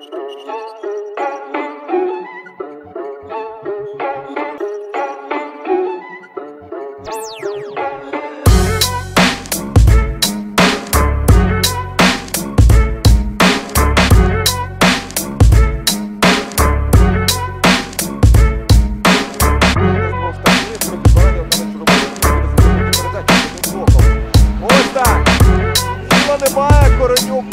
Немає, Коронюк.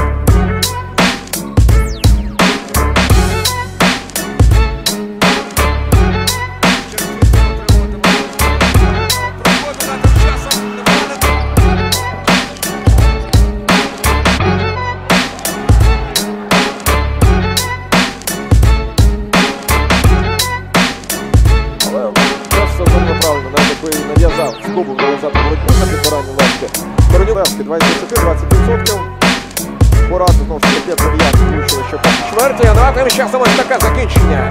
Але все одно правильно, навіть якби нав'язав, спробував нав'язати боротьбу на підбиранні Левське. Коронюк 20%. Поразу, знову ж таки, П'ятров'ян влучили ще по чверті, а тим часом ось таке закінчення.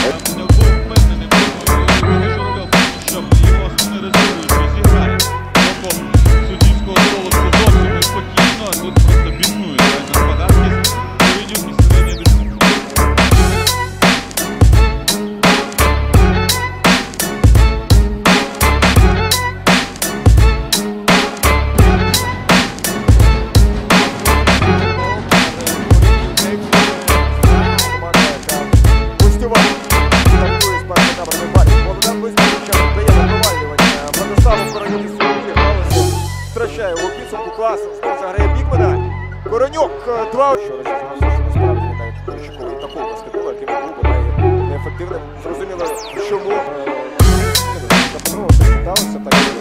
Втрачає у підсумку класу, знову заграє Бікмена. Коронюк 2. Що розізнався, що насправді він навіть очікував і такого баскетболу, який він був неефективним. Зрозуміло, чому Петрова прочиталося, так і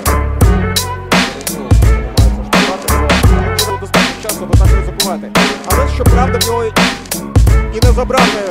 намагається штовхати. Достатньо часу, аби так ризикувати. Але, щоправда, в нього і не забрати.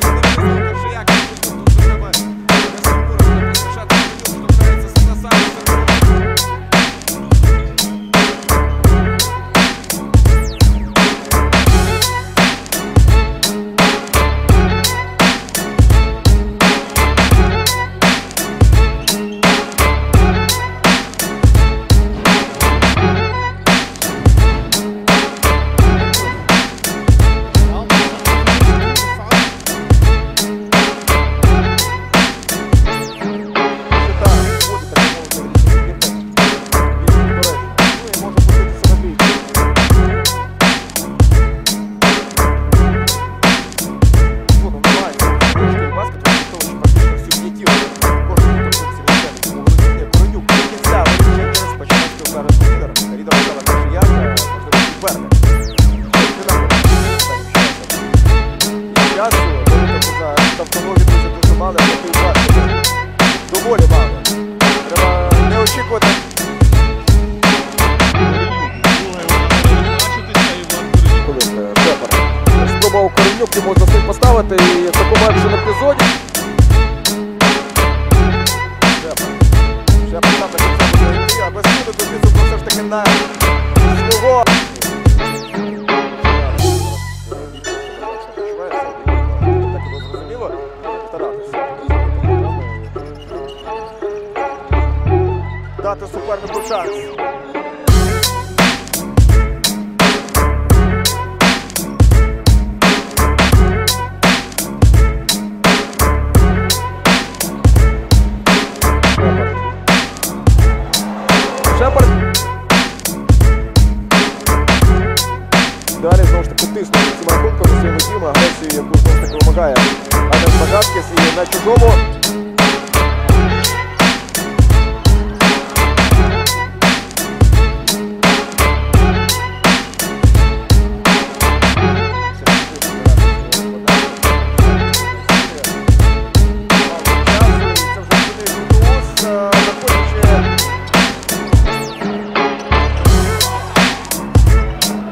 Доволі мало. Треба не очікувати. Спробував Коронюк, йому можна слід поставити і в такому екшен епізоді. Шепар там до кінця буде йти, а без суду до підсумку все ж таки на свого. Так було зрозуміло. Старатися. Дати супернику шанс. Шепар. Далі знову ж таки тиснуть цим рахунком на своєму тіму, агресію, яку знову ж таки вимагає Адам Багаткіс і на чужому.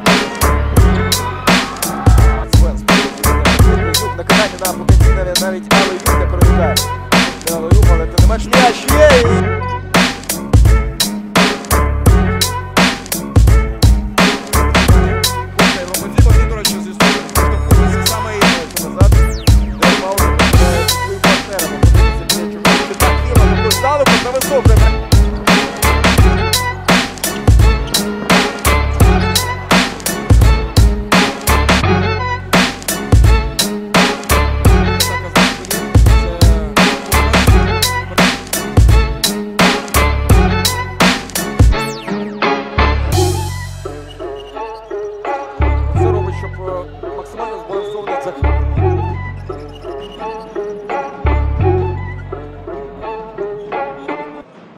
Навіть